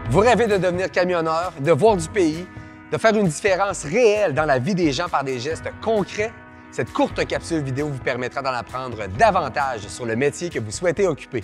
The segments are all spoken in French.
Vous rêvez de devenir camionneur, de voir du pays, de faire une différence réelle dans la vie des gens par des gestes concrets? Cette courte capsule vidéo vous permettra d'en apprendre davantage sur le métier que vous souhaitez occuper.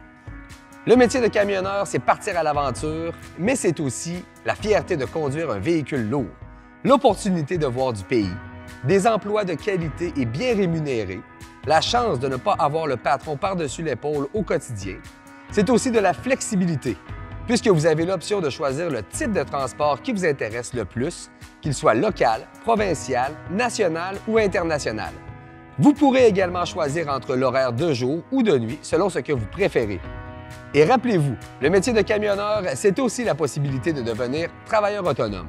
Le métier de camionneur, c'est partir à l'aventure, mais c'est aussi la fierté de conduire un véhicule lourd, l'opportunité de voir du pays, des emplois de qualité et bien rémunérés, la chance de ne pas avoir le patron par-dessus l'épaule au quotidien. C'est aussi de la flexibilité, puisque vous avez l'option de choisir le type de transport qui vous intéresse le plus, qu'il soit local, provincial, national ou international. Vous pourrez également choisir entre l'horaire de jour ou de nuit selon ce que vous préférez. Et rappelez-vous, le métier de camionneur, c'est aussi la possibilité de devenir travailleur autonome.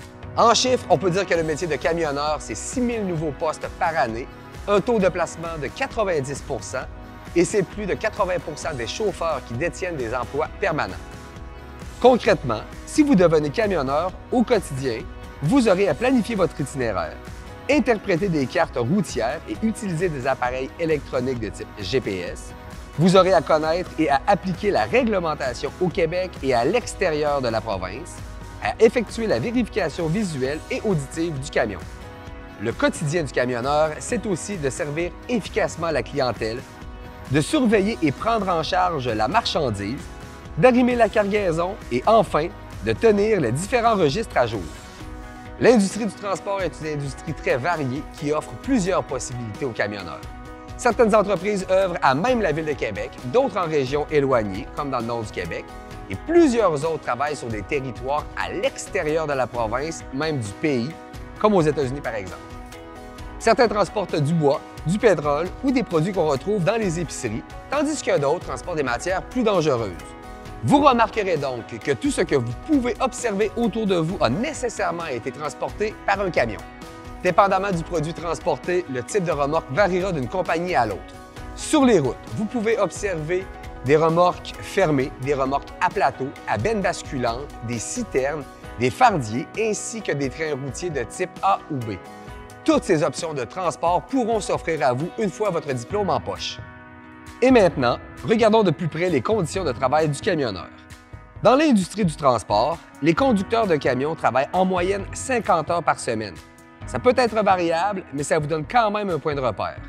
En chiffres, on peut dire que le métier de camionneur, c'est 6 000 nouveaux postes par année, un taux de placement de 90 % et c'est plus de 80 % des chauffeurs qui détiennent des emplois permanents. Concrètement, si vous devenez camionneur au quotidien, vous aurez à planifier votre itinéraire, interpréter des cartes routières et utiliser des appareils électroniques de type GPS. Vous aurez à connaître et à appliquer la réglementation au Québec et à l'extérieur de la province, à effectuer la vérification visuelle et auditive du camion. Le quotidien du camionneur, c'est aussi de servir efficacement la clientèle, de surveiller et prendre en charge la marchandise, d'arrimer la cargaison et enfin, de tenir les différents registres à jour. L'industrie du transport est une industrie très variée qui offre plusieurs possibilités aux camionneurs. Certaines entreprises œuvrent à même la Ville de Québec, d'autres en régions éloignées, comme dans le nord du Québec, et plusieurs autres travaillent sur des territoires à l'extérieur de la province, même du pays, comme aux États-Unis par exemple. Certains transportent du bois, du pétrole ou des produits qu'on retrouve dans les épiceries, tandis que d'autres transportent des matières plus dangereuses. Vous remarquerez donc que tout ce que vous pouvez observer autour de vous a nécessairement été transporté par un camion. Dépendamment du produit transporté, le type de remorque variera d'une compagnie à l'autre. Sur les routes, vous pouvez observer des remorques fermées, des remorques à plateau, à benne basculante, des citernes, des fardiers ainsi que des trains routiers de type A ou B. Toutes ces options de transport pourront s'offrir à vous une fois votre diplôme en poche. Et maintenant, regardons de plus près les conditions de travail du camionneur. Dans l'industrie du transport, les conducteurs de camions travaillent en moyenne 50 heures par semaine. Ça peut être variable, mais ça vous donne quand même un point de repère.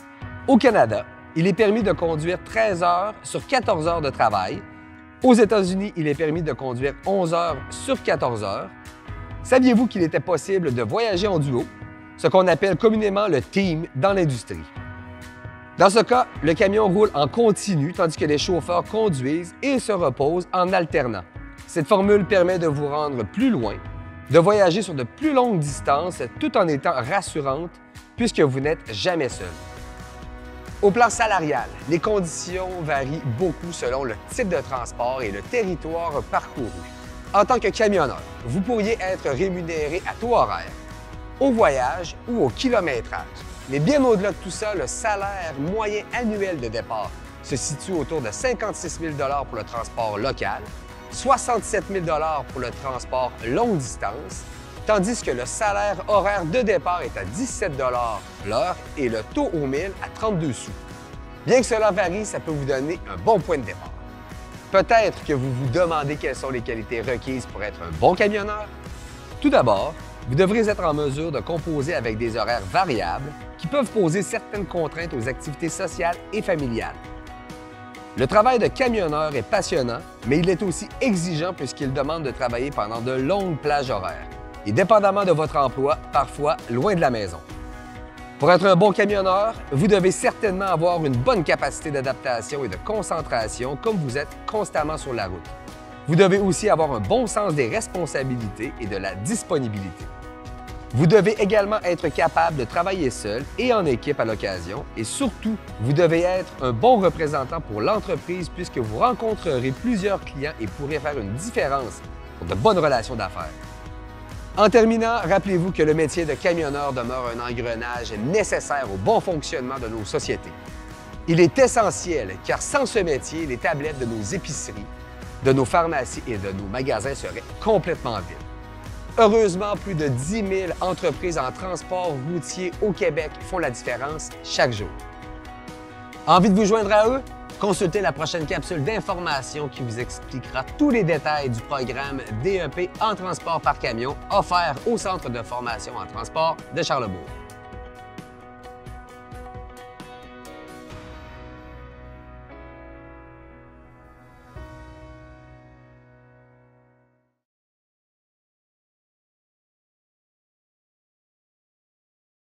Au Canada, il est permis de conduire 13 heures sur 14 heures de travail. Aux États-Unis, il est permis de conduire 11 heures sur 14 heures. Saviez-vous qu'il était possible de voyager en duo, ce qu'on appelle communément le team dans l'industrie? Dans ce cas, le camion roule en continu tandis que les chauffeurs conduisent et se reposent en alternant. Cette formule permet de vous rendre plus loin, de voyager sur de plus longues distances tout en étant rassurante puisque vous n'êtes jamais seul. Au plan salarial, les conditions varient beaucoup selon le type de transport et le territoire parcouru. En tant que camionneur, vous pourriez être rémunéré à taux horaire, au voyage ou au kilométrage. Mais bien au-delà de tout ça, le salaire moyen annuel de départ se situe autour de 56 000 $ pour le transport local, 67 000 $ pour le transport longue distance, tandis que le salaire horaire de départ est à 17 $ l'heure et le taux au 1000 à 32 sous. Bien que cela varie, ça peut vous donner un bon point de départ. Peut-être que vous vous demandez quelles sont les qualités requises pour être un bon camionneur. Tout d'abord, vous devrez être en mesure de composer avec des horaires variables qui peuvent poser certaines contraintes aux activités sociales et familiales. Le travail de camionneur est passionnant, mais il est aussi exigeant puisqu'il demande de travailler pendant de longues plages horaires et, dépendamment de votre emploi, parfois loin de la maison. Pour être un bon camionneur, vous devez certainement avoir une bonne capacité d'adaptation et de concentration comme vous êtes constamment sur la route. Vous devez aussi avoir un bon sens des responsabilités et de la disponibilité. Vous devez également être capable de travailler seul et en équipe à l'occasion et surtout, vous devez être un bon représentant pour l'entreprise puisque vous rencontrerez plusieurs clients et pourrez faire une différence pour de bonnes relations d'affaires. En terminant, rappelez-vous que le métier de camionneur demeure un engrenage nécessaire au bon fonctionnement de nos sociétés. Il est essentiel car sans ce métier, les tablettes de nos épiceries, de nos pharmacies et de nos magasins seraient complètement vides. Heureusement, plus de 10 000 entreprises en transport routier au Québec font la différence chaque jour. Envie de vous joindre à eux? Consultez la prochaine capsule d'information qui vous expliquera tous les détails du programme DEP en transport par camion offert au Centre de formation en transport de Charlebourg.